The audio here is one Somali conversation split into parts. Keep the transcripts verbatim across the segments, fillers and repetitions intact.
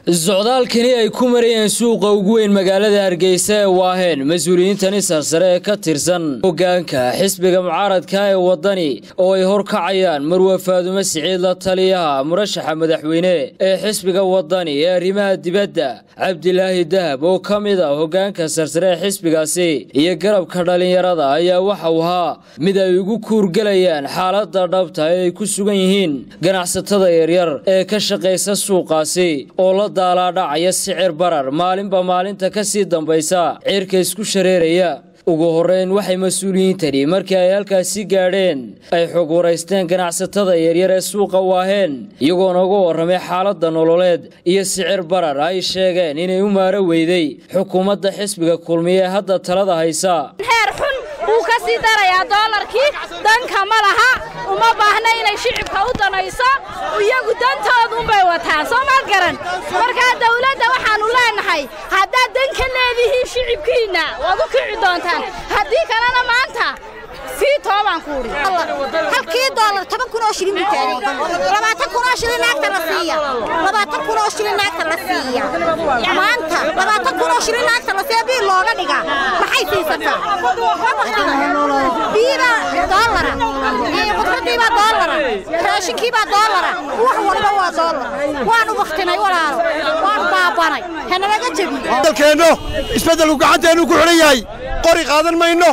socdaalkani ay ku marayeen suuqa ugu weyn magaalada Hargeysa ee Waaheen mas'uuliyiintan sarsare ee ka tirsan hoggaanka xisbiga mucaaradka ee wadani oo ay horkacayaan Marwa Faadumo Siciid la taliyaha murashaxa madaxweyne ee xisbiga wadani ee arrimaha dibadda Cabdilaahi Dahab oo kamid ah hoggaanka sarsare ee xisbigaasi iyo garabka dhalinyarada ayaa waxa uu ahaa mid ay ugu kuurgalayaan xaaladda dhabta ee ay ku sugan yihiin ganacsatada yaryar ee ka shaqeysa suuqaasi oo la daalaadhacaya sicir barar maalinba maalinta ka sii dambaysa cirka isku shareeraya ugu horeyn waxay mas'uuliyiintani markii ay halkaasi gaadheen ay xog wareysteen ganacsatada yaryar ee suuqa Waaheen iyagoo uga warramay xaaladda nololeed iyo sicir barar ay sheegeen inay u maara weyday xukuumadda xisbiga kulmiye hadda talada haysa heer xun uu ka sii darayaa doolarkii danka ma laha uma baahna inay shicibka u danayso iyagu dantooda un bay wataan soo ma garan marka dawladda waxaanu leenahay hadda danka leedihiin shicibkiina waad u kici doontaan haddii kalena maanta sii tooban kuuri halkii doolar toban kun oo shilin bixiyay labaatan kun oo shilin naagta la siiya labaatan kun oo shilin naagta la siiya maanta labaatan kun oo shilin naagta la siiya bii looga dhiga maxay siisataa biiba doolar iyo qudraddiiba doolar raashinkiiba doolar wax walba waa doolar waanu waqtinay walaal waan baabanay hanalaga jabi dalkeeno isbeddelku gacanteenu ku xiran yahay qori qaadan mayno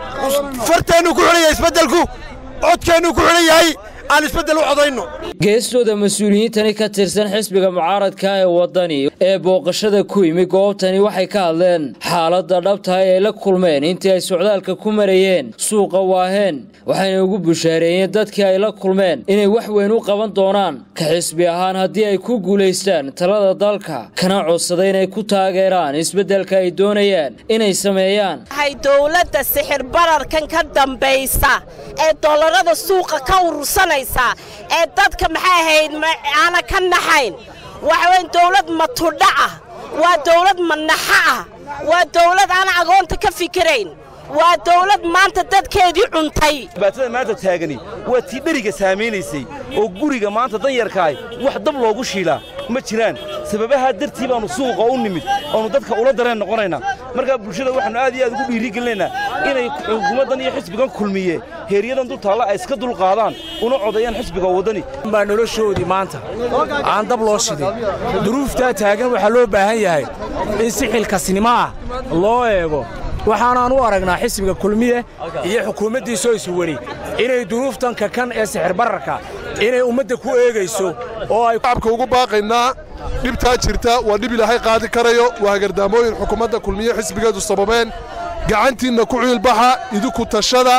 farteenu ku xiran yahay isbeddelku codkeenu ku xiran yahay aan isbeddel u codayno geestooda mas'uuliyiintani ka tirsan xisbiga mucaaradka ee wadani ee booqashada ku yimi goobtani waxay ka hadleen xaaladda dhabta ah ee la kulmeen intii ay socdaalka ku marayeen suuqa Waaheen waxayna ugu bushaareeyeen dadkii ay la kulmeen inay wax weyn u qaban doonaan ka xisbi ahaan haddii ay ku guuleystaan talada dalka kana codsadeen inay ku taageeraan isbeddelka ay doonayaan inay sameeyaan hay dawladda sixir bararkan ka dambaysa ee doolarada suuqa ka urursanaysa ee dadka maxay ahayd ana ka naxayn waxa weyn dawlad matudha ah waa dawlad manaxa ah waa dawlad aan agoonta ka fikirayn waa dawlad maanta dadkeedii cuntay baatada maanta taagani waa tii dhariga saameeynayay oo guriga maanta dan yarkaay wax dab loogu shiilaa ma jiraan sababaha dartii baanu suuqa u nimid oo dadka ula dareen noqonayna marka bulshada waxaanu aad iyo aad ugu dhiirigelinayna inay xukuumaddan iyo xisbigan kulmiye heeriyadan dul taala ay iska dul qaadaan una codayaan xisbiga wadani baa noloshoodii maanta aan dab loo shiday duruufta taagan waxa loo baahan yahay in si xilkasnimo ah loo eego waxaan u aragnaa xisbiga kulmiye iyo xukuumaddiisa isu wari inay duruuftanka kan ee sixir bararka inay ummadda ku eegayso oo ay shacabka ugu baaqaynaa dhibtaa jirta waa dhib ilaahay qaadi karayo waa hagardaamooyin xukuumadda kulmiye xisbigeedu sababeen gacantiinna ku ciilbaxa idinku tashada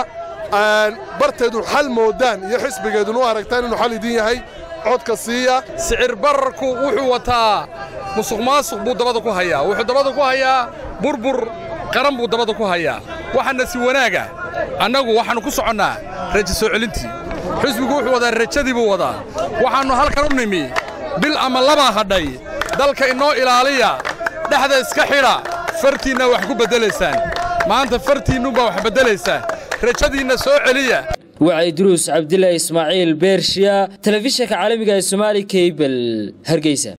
barteedu xal moodaan iyo xisbigeedunu aragtaan inuu xal idin yahay codka siiya sicir bararku wuxuu wataa musuqmaasuq buu dabada ku hayaa wuxuu dabada ku hayaa burbur qaran buu dabada ku hayaa waxaana si wanaaga annagu waxaanu ku soconnaa rajo soo celintii xisbigu wuxuu wadaa rajadii buu wadaa waxaannu halkan u nimi bil ama laba hadhay dalka inoo ilaaliya dhexda iska xidha fartiinna wax ku beddelaysaan maanta fartiinnuunbaa wax beddelaysaa rajadiinna soo celiya وعي دروس عبد الله إسماعيل بيرشيا تلفزيون عالمي الصومالي كيبل هرقيسة.